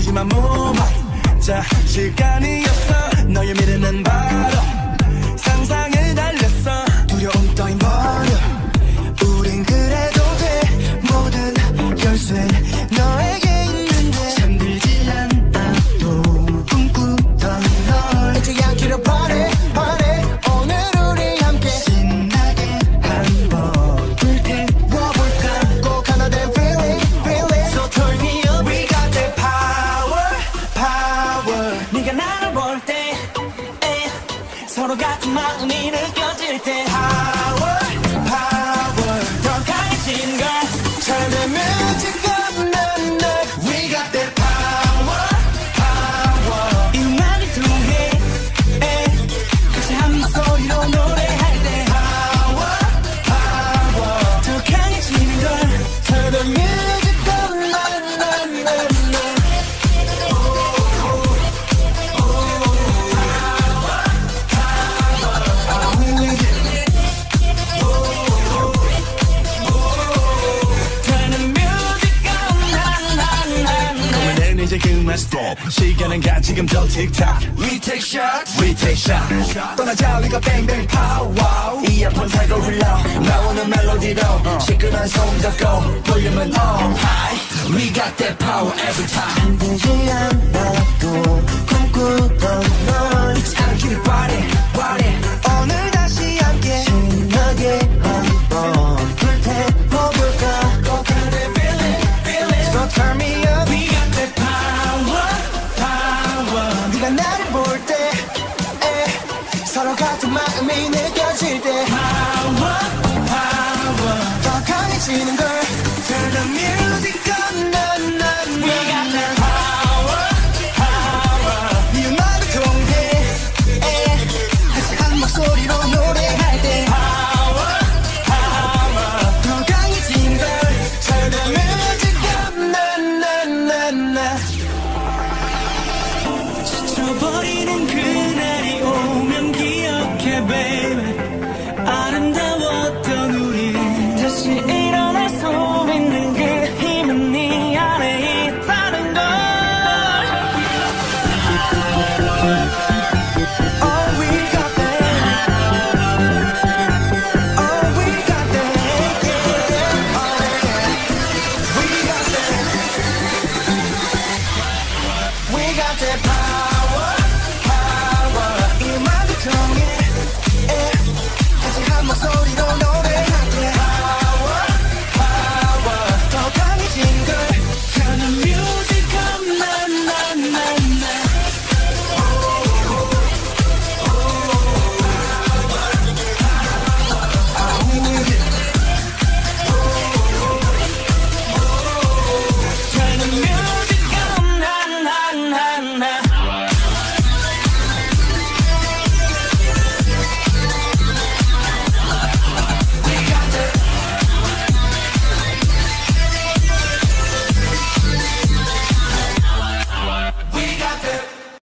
하지만 몸 자, 시간이었어. 너의 미래는 바로 상상을 달렸어. 두려움 따윈 버려. 우린 그래도 돼. 모든 열쇠 너에게 있는데 잠들지 않아도 꿈꾸던 널 잊지 않기로 바래. 오늘 우리 함께 신나게 한번 불태워볼까. 꼭 하나 된 feeling. So turn me up. We got that power. 네가 나를 볼 때 서로 같은 마음이 느껴질 때 power. 더 강해진 걸 Turn the music up. We got that power. 이 음악을 통해 같이 한 목소리로 노래할 때 power. 더 강해지는 걸 Turn the music up. 이제 그만 stop. 시간은 가 지금도 틱탁. We take shot. 떠나자 우리가 bang bang power. 이어폰 살고 흘러 나오는 멜로디로 시끄러운 소음 잡고 볼륨은 on high. We got that power every time. 힘들지 않아도 꿈꾸던 너